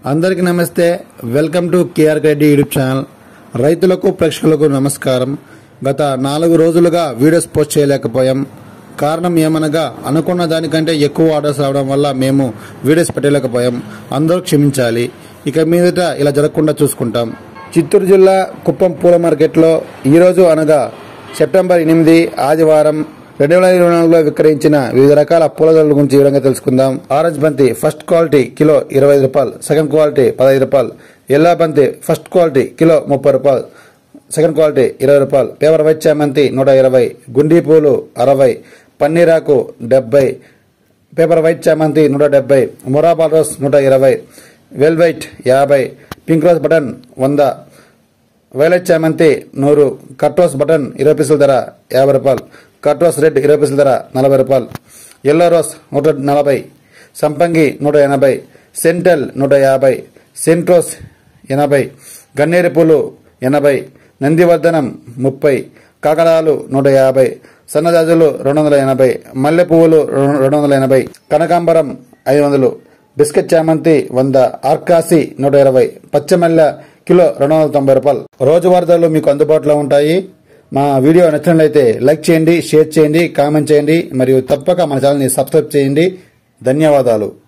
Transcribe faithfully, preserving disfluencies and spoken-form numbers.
అందరికీ నమస్తే. Welcome to KR Reddy YouTube channel. రైతులకు ప్రేక్షకులకు నమస్కారం. గత నాలుగు రోజులుగా వీడియోస్ పోస్ట్ చేయలేకపోయాం. కారణం ఏమనగా అనుకున్న దానికంటే ఎక్కువ ఆర్డర్స్ రావడం వల్ల మేము వీడియోస్ పెట్టలేకపోయాం. అందరూ క్షమించాలి. ఇక మీదట ఇలా జరగకుండా చూసుకుంటాం. చిత్తూరు జిల్లా కుప్పం పూల మార్కెట్లో ఈరోజు అనగా సెప్టెంబర్ ఎనిమిది ఆదివారం రెండు వేల ఇరవై నాలుగులో విక్రయించిన వివిధ రకాల పూల ధరల గురించి వివరంగా తెలుసుకుందాం. ఆరెంజ్ బంతి ఫస్ట్ క్వాలిటీ కిలో ఇరవై ఐదు రూపాయలు, సెకండ్ క్వాలిటీ పదహైదు రూపాయలు. ఎల్లా బంతి ఫస్ట్ క్వాలిటీ కిలో ముప్పై రూపాయలు, సెకండ్ క్వాలిటీ ఇరవై రూపాయలు. పేపర్ వైట్ చామంతి నూట ఇరవై, గుండీ పూలు అరవై, పన్నీరాకు డెబ్బై, పేపర్ వైట్ చామంతి నూట డెబ్బై, మొరాబాల్ రోస్ నూట ఇరవై, వెల్వైట్ యాభై, పింక్ రోజ్ బటన్ వంద, వైలెట్ చామంతి నూరు, కట్ రోజ్ బటన్ ఇరవై పీసుల ధర యాభై రూపాయలు, కట్ రోజ్ రెడ్ ఇరవై పీసుల ధర నలభై రూపాయలు, ఎల్లో రోజ్ నూట నలభై, సంపంగి నూట ఎనభై, సెంటల్ నూట యాభై, సెంట్రోస్ ఎనభై, గన్నేరు పూలు ఎనభై, నందివర్ధనం ముప్పై, కాకడాలు నూట యాభై, సన్నజాజులు రెండు వందల ఎనభై, మల్లె పువ్వులు రెండు వందల ఎనభై, కనకాంబరం ఐదు వందలు, బిస్కెట్ చామంతి వంద, ఆర్కాసి నూట ఇరవై, పచ్చమల్లె కిలో రెండు వందల తొంభై రూపాయలు. రోజువారీ ధరలు మీకు అందుబాటులో ఉంటాయి. మా వీడియో నచ్చినట్లయితే లైక్ చేయండి, షేర్ చేయండి, కామెంట్ చేయండి మరియు తప్పక మన ఛానల్ని సబ్స్క్రైబ్ చేయండి. ధన్యవాదాలు.